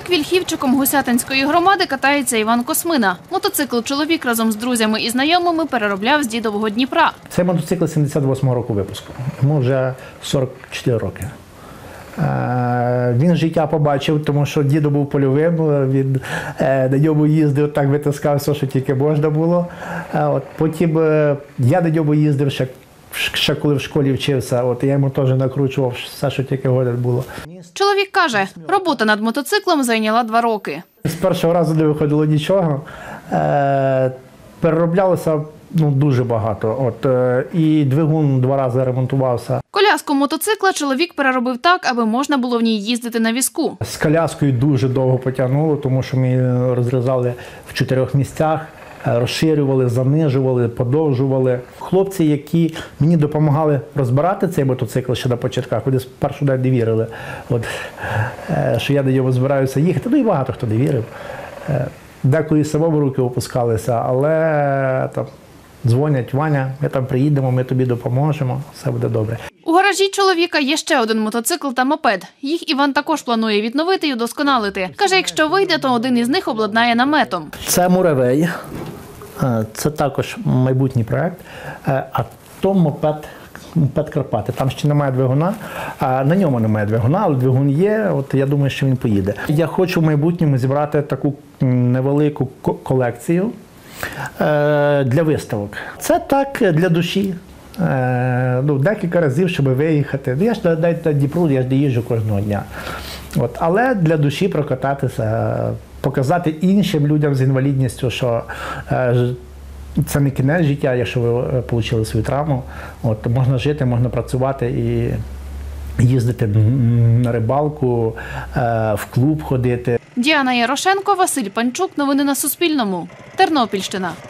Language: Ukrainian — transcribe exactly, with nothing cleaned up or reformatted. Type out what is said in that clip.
Вільхівчиком Гусятинської громади катається Іван Космина. Мотоцикл чоловік разом з друзями і знайомими переробляв з дідового Дніпра. Цей мотоцикл сімдесят восьмого року випуску. Йому вже сорок чотири роки. Він життя побачив, тому що дідо був польовим, він на ньому їздив, так витискав все, що тільки можна було. От, потім я на ньому їздив, ще, ще коли в школі вчився, от, я йому теж накручував все, що тільки годин було. Чоловік каже, робота над мотоциклом зайняла два роки. З першого разу не виходило нічого, перероблялося ну, дуже багато. От, і двигун два рази ремонтувався. Коляску мотоцикла чоловік переробив так, аби можна було в ній їздити на візку. З коляскою дуже довго потягнуло, тому що ми розрізали в чотирьох місцях, розширювали, занижували, подовжували. Хлопці, які мені допомагали розбирати цей мотоцикл ще на початках, вони спершу навіть не вірили, от, що я до нього збираюся їхати. Ну і багато хто не вірив. Деколи самому руки опускалися, але там дзвонять: Ваня, ми там приїдемо, ми тобі допоможемо, все буде добре. У гаражі чоловіка є ще один мотоцикл та мопед. Їх Іван також планує відновити і удосконалити. Каже, якщо вийде, то один із них обладнає наметом. Це Муравей, це також майбутній проект, а то мопед, мопед Карпати. Там ще немає двигуна, а на ньому немає двигуна, але двигун є, от я думаю, що він поїде. Я хочу в майбутньому зібрати таку невелику колекцію для виставок. Це так, для душі. Ну, декілька разів, щоб виїхати. Я ж на Дніпру, я ж не їжджу кожного дня. От, але для душі прокататися, показати іншим людям з інвалідністю, що це не кінець життя, якщо ви отримали свою травму. От, можна жити, можна працювати і їздити на рибалку, в клуб ходити. Діана Ярошенко, Василь Панчук. Новини на Суспільному. Тернопільщина.